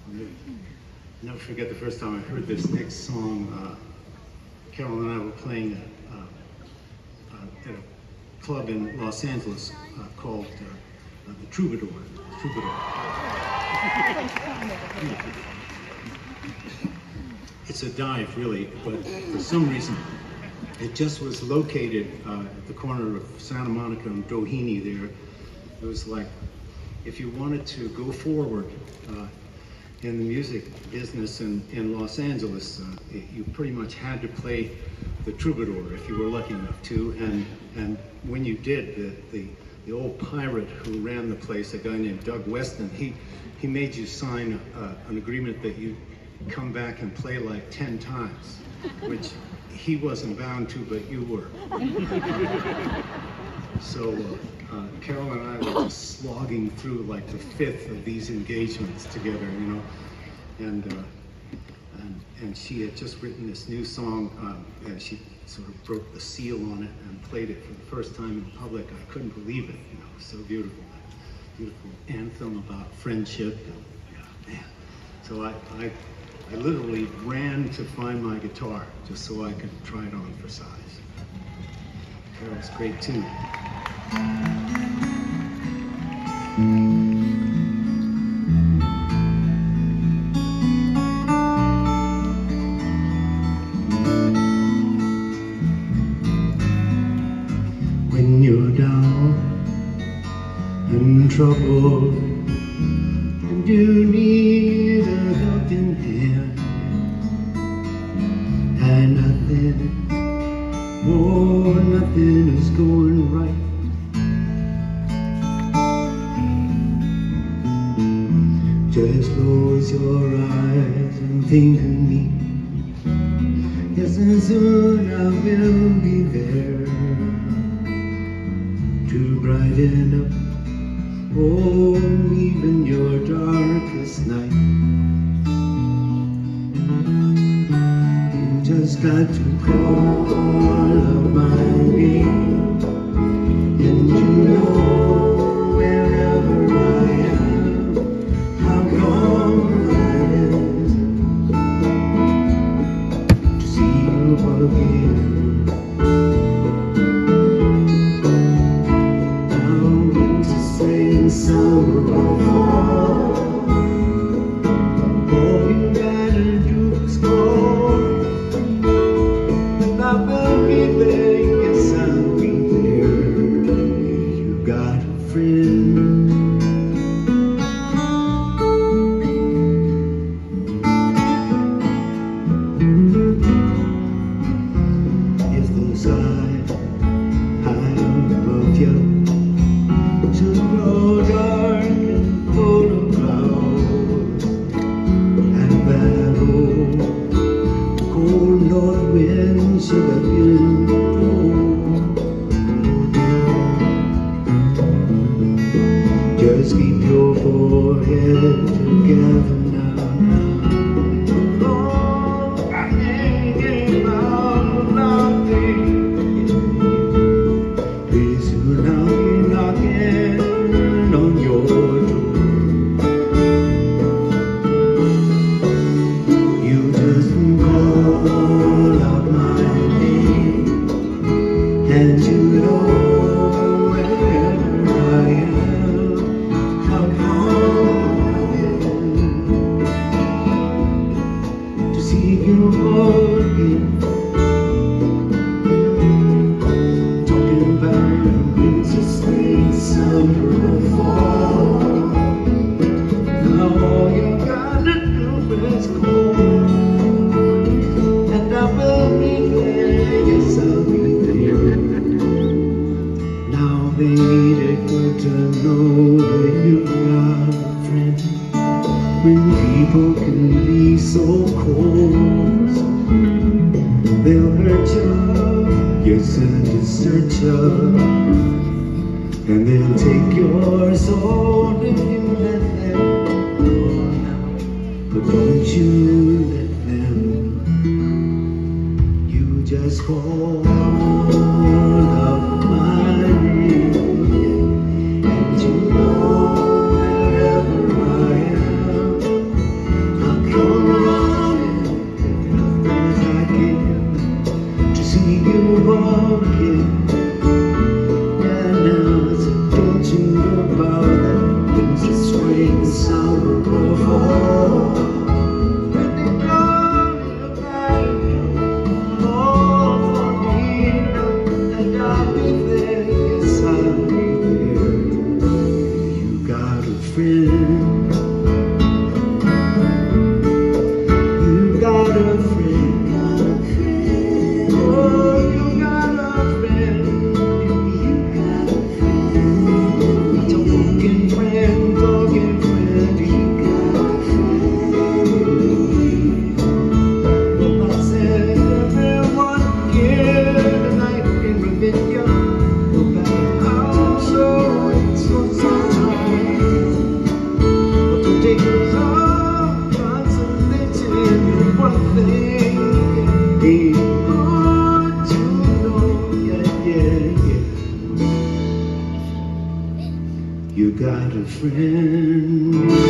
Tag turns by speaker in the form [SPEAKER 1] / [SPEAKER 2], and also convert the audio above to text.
[SPEAKER 1] Never forget the first time I heard this next song. Carol and I were playing at a club in Los Angeles called the Troubadour. It's a dive, really, but for some reason, it just was located at the corner of Santa Monica and Doheny there. It was like, if you wanted to go forward in the music business in Los Angeles, you pretty much had to play the Troubadour if you were lucky enough to. And when you did, the old pirate who ran the place, a guy named Doug Weston, he made you sign an agreement that you'd come back and play like 10 times, which he wasn't bound to, but you were. So Carol and I were just slogging through like the 5th of these engagements together, you know, and she had just written this new song, and she sort of broke the seal on it and played it for the first time in public. I couldn't believe it, you know, it was so beautiful. Beautiful anthem about friendship, and, yeah, man. So I literally ran to find my guitar just so I could try it on for size. Carol's great too. When you're down in trouble and you need a helping hand, and nothing is going right, just close your eyes and think of me. Yes, and soon I will be there to brighten up, oh, even your darkest night. You just got to call out my name, and you know wherever I am, how come I am to see you again. Summer will fall. All you gotta do is call, and I will be there. Yes, I'll be there. You got a friend. If those eyes high above you to grow dark and full of clouds, and that old cold north wind should have been blown. Just keep your forehead together now. Oh, I can't get out of nothing. Pretty soon I'll be knocking on your door. You just call out my name, and you know wherever I am, how come I am to see you again. Talking about winter, spring, summer, or fall. Now all you gotta do is call, and I will be there. Yes, I'll be there. Now, baby, it's good to know that you've got a friend. When people can be so cold, they'll hurt you, yes, and desert you, and they'll take your soul if you let them go now. But don't you let them. You just call out my name, and you know wherever I am, friend. You got a friend. Oh, you got a friend. You got a friend. Talking friend, talking friend. You got a friend. Well, I said everyone here tonight can remember you. No matter how slow it's for some time. But to take some consolation, one thing ain't hard to know. Yeah. You got a friend.